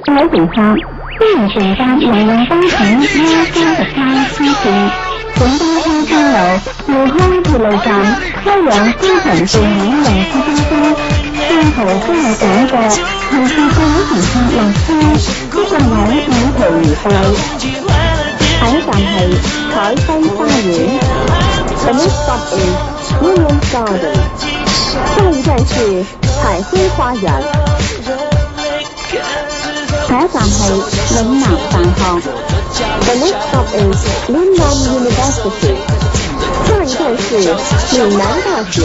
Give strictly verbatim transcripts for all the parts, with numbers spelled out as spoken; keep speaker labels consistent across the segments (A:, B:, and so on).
A: 九點三，歡迎乘搭郵運巴士 幺三十三 C 線，本巴車經路路康鐵路站開往高層地面路私家車，線圖都有講過，後次各位乘客落車，請各位免途而廢。下一站係彩輝花園 ，The next stop is Williams Garden。下一站是彩輝花園。下一站係嶺南大學 ，The next stop is Lingnan University。下一站是嶺南大學。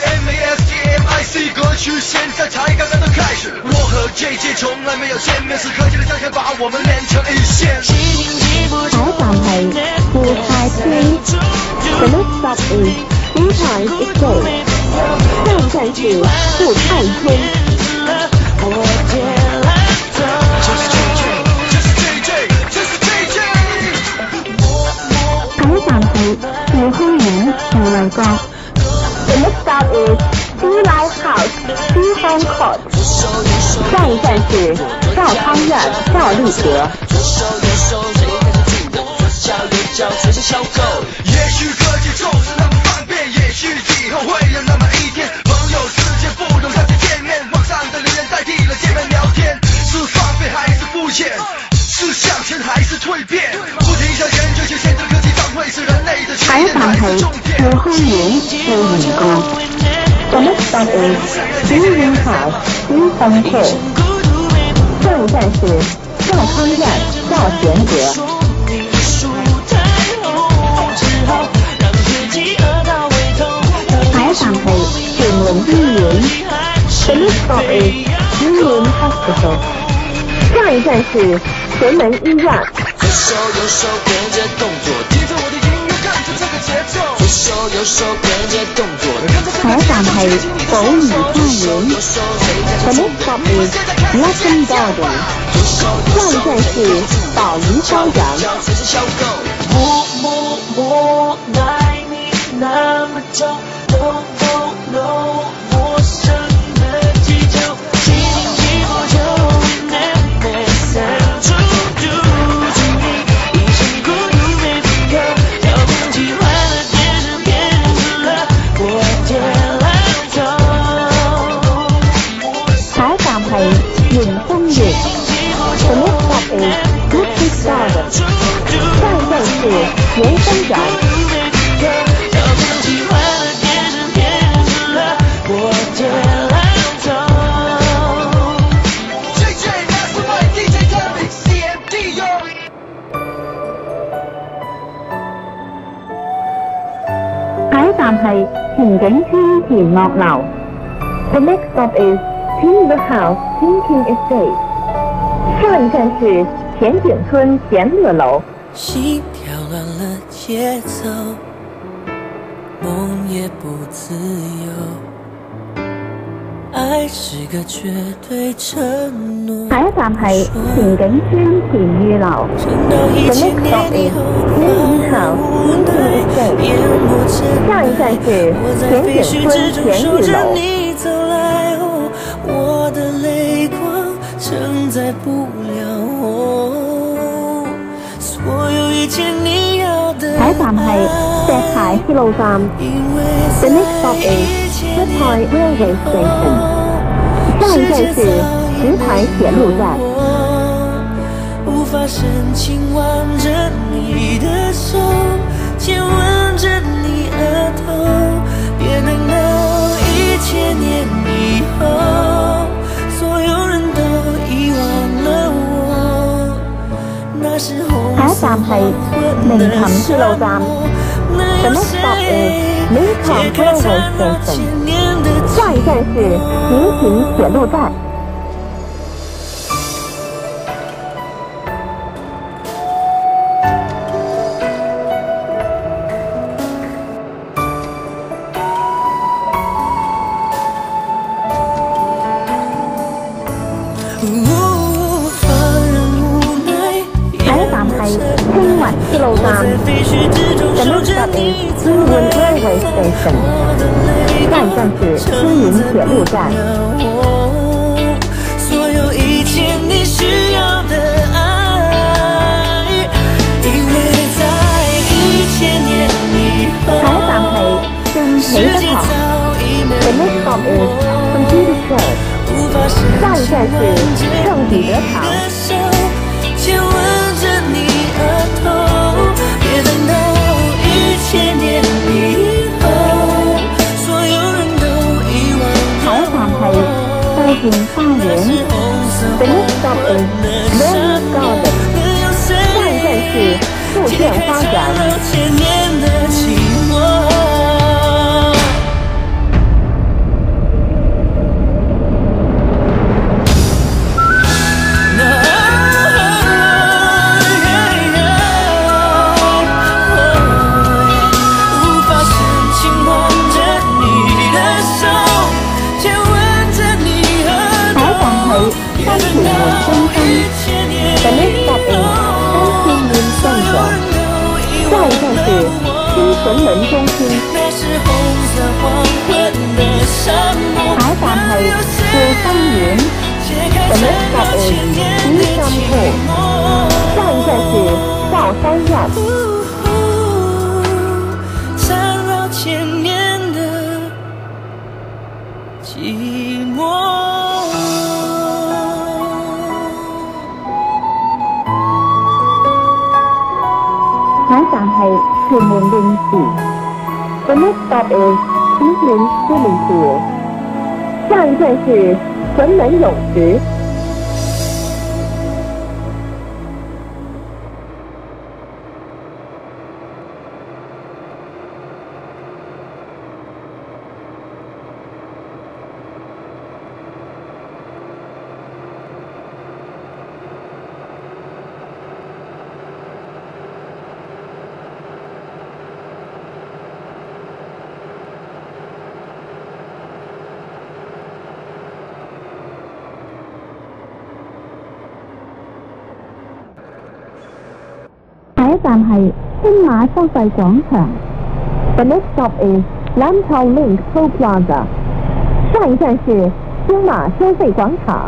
A: 歌曲现在才刚刚的开始，我和 J J 从来没有见面，是科技的加强把我们连成一线。下一站係富泰村 ，The next stop is 富泰 Estate。下一站是富泰村。下一站係富康苑富麗閣 ，The next stop is Blue Lighthouse, Blue Hong Court。下一站是兆康苑兆立德。也许科技就是那么方便，也许以后会有那么一天，朋友之间不用再次见面，网上的留言代替了见面聊天，是方便还是敷衍？是向前还是蜕变？不停下研究去限制科技将会是人类的缺点还是重点？富康苑富源閣。The next stop is Blue Lighthouse, Blue Hong Court。下一站是兆康苑兆贤阁。下一站係屯門醫院 ，The next stop is Union Hospital。下一站是屯門醫院。左手右手跟着動作，聽着我的音樂，跟着這個節奏。左手右手跟着動作。下一站係寶怡花園 ，The next stop is Blossom Garden。下一站是寶怡花園。默默默愛你那麼久 ，No No No， 陌生的氣球，輕輕一摸就 never散出去。一生孤獨沒分口，要放棄快樂，變成變成了我的浪頭。下一站係元豐園 ，The next stop is Brookside Garden。下一站是元豐園。下一站係田景村田樂樓 ，The next stop is Timber House Tinking Estate。下一站是田景村田樂樓。
B: 心跳亂了節奏，夢也不自由，愛是個絕對承諾。
A: 下一站係田景村田裕樓 ，The next stop is Tinking House Tinking Estate。下一站是田景村田裕樓。
B: 我的淚光承載不了我，所有一切你要的。
A: 下一站係石牌鐵路站 ，The next stop is 石牌 Railway Station。下一站是石牌鐵路站。
B: 無法深情挽着你的手，親吻着你額頭，別等到一千年以後，所有人都遺忘了我。那時候
A: 下一站係寧琴鐵路站 ，The next stop is 寧琴 Railway Station。下一站是寧琴鐵路站。青雲鐵路站 ，The next stop is 青雲 Railway Station。下一站是青雲鐵路站。
B: 所有一切你需要
A: 下一站係正起德堂 ，The next stop is Computer Church。下一站是聖彼得堂。
B: 亲吻着你額頭，別等到一千年以後，所有人都遺忘。
A: 下一站係富健花園 ，The next stop is Rose Garden。下一站是富健花園。
B: 千年的寂寞。
A: The next stop is 三天院站者，下一站是清純門中心。下一站係匯豐院 ，The next stop is 吉祥鋪。下一站是兆山站。
B: 纏繞千年的寂寞。
A: 下一站係屯門泳池 ，The next stop is 屯門 swimming pool。下一站是屯門泳池。下一站係青馬收費廣場 ，The next stop is 南頭 Link Toll Plaza。下一站是青馬收費廣場。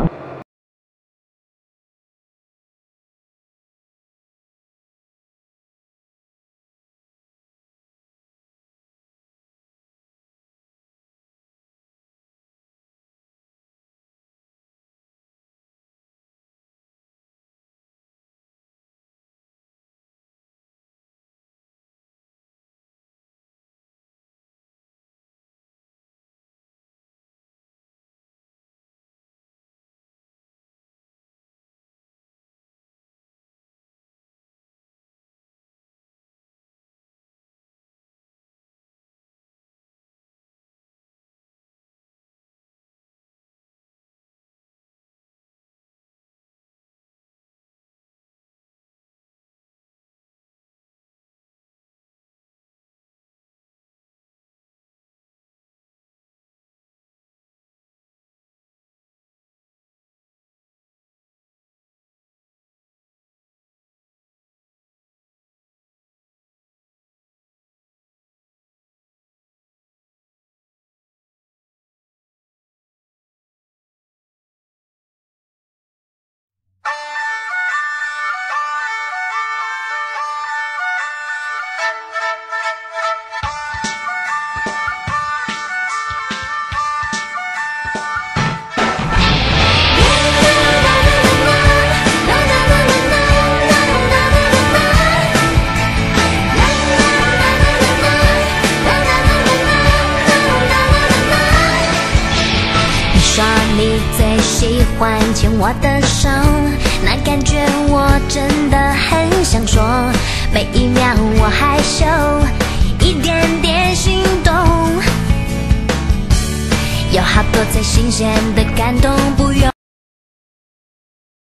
C: 换牵我的手，那感觉我真的很想说，每一秒我害羞，一点点心动，有好多最新鲜的